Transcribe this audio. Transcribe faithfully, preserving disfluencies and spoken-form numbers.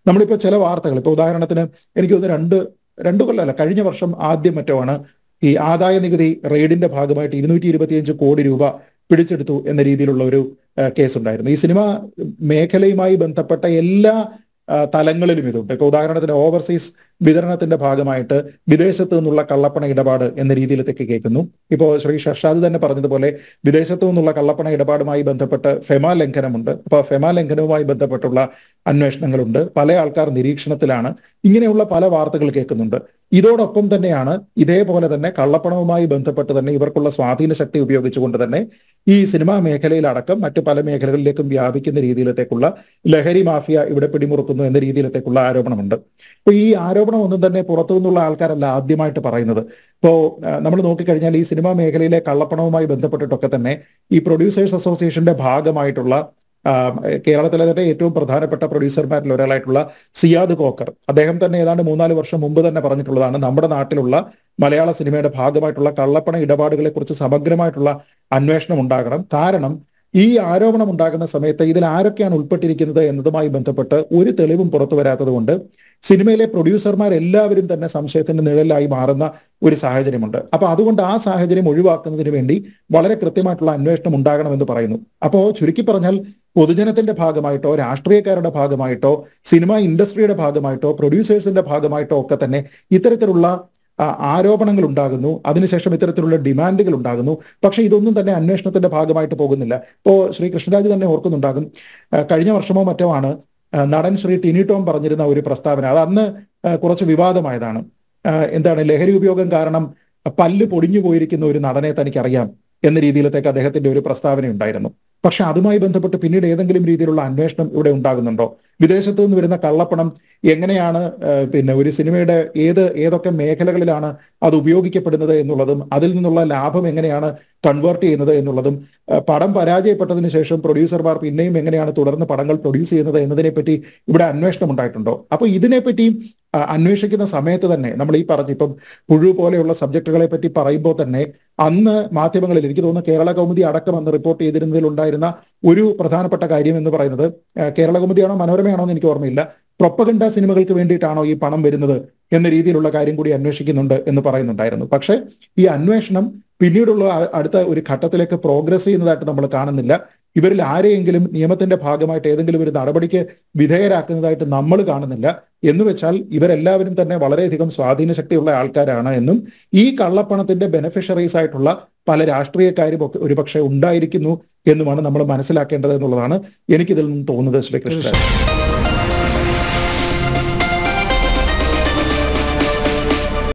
നമ്മളിപ്പോൾ ചില വാർത്തകൾ, ഇപ്പോൾ ഉദാഹരണത്തിന് എനിക്ക് തോന്നുന്നു രണ്ട് രണ്ടു കൊല്ലമല്ല കഴിഞ്ഞ വർഷം ആദ്യം മറ്റോ ആണ് ഈ ആദായ നികുതി റെയ്ഡിന്റെ ഭാഗമായിട്ട് ഇരുന്നൂറ്റി ഇരുപത്തിയഞ്ച് കോടി രൂപ പിടിച്ചെടുത്തു എന്ന രീതിയിലുള്ള ഒരു കേസ് ഉണ്ടായിരുന്നു. ഈ സിനിമ മേഖലയുമായി ബന്ധപ്പെട്ട എല്ലാ തലങ്ങളിലും ഇതുണ്ട്. ഇപ്പോൾ ഉദാഹരണത്തിന് ഓവർസീസ് വിതരണത്തിന്റെ ഭാഗമായിട്ട് വിദേശത്ത് നിന്നുള്ള കള്ളപ്പണ ഇടപാട് എന്ന രീതിയിലേക്ക് കേൾക്കുന്നു. ഇപ്പോൾ ശ്രീ ഷർഷാദ് തന്നെ പറഞ്ഞതുപോലെ വിദേശത്തു നിന്നുള്ള കള്ളപ്പണ ഇടപാടുമായി ബന്ധപ്പെട്ട് ഫെമ ലംഘനമുണ്ട്. അപ്പോൾ ഫെമ ലംഘനവുമായി ബന്ധപ്പെട്ടുള്ള അന്വേഷണങ്ങളുണ്ട്. പല ആൾക്കാർ നിരീക്ഷണത്തിലാണ്. ഇങ്ങനെയുള്ള പല വാർത്തകൾ കേൾക്കുന്നുണ്ട്. ഇതോടൊപ്പം തന്നെയാണ് ഇതേപോലെ തന്നെ കള്ളപ്പണവുമായി ബന്ധപ്പെട്ട് തന്നെ ഇവർക്കുള്ള സ്വാധീന ശക്തി ഉപയോഗിച്ചുകൊണ്ട് തന്നെ ഈ സിനിമാ മേഖലയിലടക്കം മറ്റു പല മേഖലകളിലേക്കും വ്യാപിക്കുന്ന രീതിയിലത്തേക്കുള്ള ലഹരി മാഫിയ ഇവിടെ പിടിമുറുക്കുന്നു എന്ന രീതിയിലത്തേക്കുള്ള ആരോപണമുണ്ട്. അപ്പൊ ഈ ആരോപണം ഒന്നും തന്നെ പുറത്തു നിന്നുള്ള ആൾക്കാരല്ല ആദ്യമായിട്ട് പറയുന്നത്. ഇപ്പോ നമ്മൾ നോക്കിക്കഴിഞ്ഞാൽ ഈ സിനിമാ മേഖലയിലെ കള്ളപ്പണവുമായി ബന്ധപ്പെട്ടിട്ടൊക്കെ തന്നെ ഈ പ്രൊഡ്യൂസേഴ്സ് അസോസിയേഷന്റെ ഭാഗമായിട്ടുള്ള കേരളത്തിലെ തന്നെ ഏറ്റവും പ്രധാനപ്പെട്ട പ്രൊഡ്യൂസർമാരിൽ ഒരാളായിട്ടുള്ള സിയാദ് കോക്കർ, അദ്ദേഹം തന്നെ ഏതാണ്ട് മൂന്നാല് വർഷം മുമ്പ് തന്നെ പറഞ്ഞിട്ടുള്ളതാണ് നമ്മുടെ നാട്ടിലുള്ള മലയാള സിനിമയുടെ ഭാഗമായിട്ടുള്ള കള്ളപ്പണ ഇടപാടുകളെ കുറിച്ച് സമഗ്രമായിട്ടുള്ള അന്വേഷണം ഉണ്ടാകണം. കാരണം ഈ ആരോപണം ഉണ്ടാകുന്ന സമയത്ത് ഇതിൽ ആരൊക്കെയാണ് ഉൾപ്പെട്ടിരിക്കുന്നത് എന്നതുമായി ബന്ധപ്പെട്ട് ഒരു തെളിവും പുറത്തു വരാത്തത് കൊണ്ട് സിനിമയിലെ പ്രൊഡ്യൂസർമാർ എല്ലാവരും തന്നെ സംശയത്തിന്റെ നിഴലായി മാറുന്ന ഒരു സാഹചര്യമുണ്ട്. അപ്പൊ അതുകൊണ്ട് ആ സാഹചര്യം ഒഴിവാക്കുന്നതിന് വേണ്ടി വളരെ കൃത്യമായിട്ടുള്ള അന്വേഷണം ഉണ്ടാകണമെന്ന് പറയുന്നു. അപ്പോ ചുരുക്കി പറഞ്ഞാൽ പൊതുജനത്തിന്റെ ഭാഗമായിട്ടോ രാഷ്ട്രീയക്കാരുടെ ഭാഗമായിട്ടോ സിനിമ ഇൻഡസ്ട്രിയുടെ ഭാഗമായിട്ടോ പ്രൊഡ്യൂസേഴ്സിന്റെ ഭാഗമായിട്ടോ ഒക്കെ തന്നെ ഇത്തരത്തിലുള്ള ആരോപണങ്ങൾ ഉണ്ടാകുന്നു. അതിനുശേഷം ഇത്തരത്തിലുള്ള ഡിമാൻഡുകൾ ഉണ്ടാകുന്നു. പക്ഷെ ഇതൊന്നും തന്നെ അന്വേഷണത്തിന്റെ ഭാഗമായിട്ട് പോകുന്നില്ല. ഇപ്പോ ശ്രീ കൃഷ്ണരാജ് തന്നെ ഓർക്കുന്നുണ്ടാകും, കഴിഞ്ഞ വർഷമോ മറ്റോ ആണ് നടൻ ശ്രീ ടിനി ടോം പറഞ്ഞിരുന്ന ഒരു പ്രസ്താവന. അത് അന്ന് കുറച്ച് വിവാദമായതാണ്. എന്താണ്, ലഹരി ഉപയോഗം കാരണം പല്ല് പൊടിഞ്ഞു പോയിരിക്കുന്ന ഒരു നടനെ തനിക്കറിയാം എന്ന രീതിയിലത്തേക്ക് അദ്ദേഹത്തിന്റെ ഒരു പ്രസ്താവന ഉണ്ടായിരുന്നു. പക്ഷെ അതുമായി ബന്ധപ്പെട്ട് പിന്നീട് ഏതെങ്കിലും രീതിയിലുള്ള അന്വേഷണം ഇവിടെ ഉണ്ടാകുന്നുണ്ടോ? വിദേശത്തു നിന്ന് വരുന്ന കള്ളപ്പണം എങ്ങനെയാണ് പിന്നെ ഒരു സിനിമയുടെ ഏത് ഏതൊക്കെ മേഖലകളിലാണ് അത് ഉപയോഗിക്കപ്പെടുന്നത് എന്നുള്ളതും അതിൽ നിന്നുള്ള ലാഭം എങ്ങനെയാണ് കൺവേർട്ട് ചെയ്യുന്നത് എന്നുള്ളതും പടം പരാജയപ്പെട്ടതിന് ശേഷം പ്രൊഡ്യൂസർമാർ പിന്നെയും എങ്ങനെയാണ് തുടർന്ന് പടങ്ങൾ പ്രൊഡ്യൂസ് ചെയ്യുന്നത് എന്നതിനെപ്പറ്റി ഇവിടെ അന്വേഷണം ഉണ്ടായിട്ടുണ്ടോ? അപ്പൊ ഇതിനെപ്പറ്റി അന്വേഷിക്കുന്ന സമയത്ത് തന്നെ നമ്മൾ ഈ പറഞ്ഞ ഇപ്പം പുഴു പോലെയുള്ള സബ്ജക്റ്റുകളെ പറ്റി പറയുമ്പോൾ തന്നെ അന്ന് മാധ്യമങ്ങളിൽ എനിക്ക് തോന്നുന്നു കേരള കൗമുദി അടക്കം അന്ന് റിപ്പോർട്ട് ചെയ്തിരുന്നതിൽ ഉണ്ടായിരുന്ന ഒരു പ്രധാനപ്പെട്ട കാര്യം എന്ന് പറയുന്നത്, കേരള കൗമുദിയാണോ മനോരമയാണോ എന്ന് എനിക്ക് ഓർമ്മയില്ല, പ്രൊപ്പഗണ്ട സിനിമകൾക്ക് വേണ്ടിയിട്ടാണോ ഈ പണം വരുന്നത് എന്ന രീതിയിലുള്ള കാര്യം കൂടി അന്വേഷിക്കുന്നുണ്ട് എന്ന് പറയുന്നുണ്ടായിരുന്നു. പക്ഷെ ഈ അന്വേഷണം പിന്നീടുള്ള അടുത്ത ഒരു ഘട്ടത്തിലേക്ക് പ്രോഗ്രസ് ചെയ്യുന്നതായിട്ട് നമ്മൾ കാണുന്നില്ല. ഇവരിൽ ആരെയെങ്കിലും നിയമത്തിന്റെ ഭാഗമായിട്ട് ഏതെങ്കിലും ഒരു നടപടിക്ക് വിധേയരാക്കുന്നതായിട്ട് നമ്മൾ കാണുന്നില്ല. എന്ന് വെച്ചാൽ ഇവരെല്ലാവരും തന്നെ വളരെയധികം സ്വാധീന ശക്തിയുള്ള ആൾക്കാരാണ് എന്നും ഈ കള്ളപ്പണത്തിന്റെ ബെനിഫിഷ്യറീസ് ആയിട്ടുള്ള പല രാഷ്ട്രീയക്കാരും ഒക്കെ ഒരുപക്ഷെ ഉണ്ടായിരിക്കുന്നു എന്നുമാണ് നമ്മൾ മനസ്സിലാക്കേണ്ടത് എന്നുള്ളതാണ് എനിക്കിതിൽ നിന്ന് തോന്നുന്നത്. ശ്രീകൃഷ്ണൻ.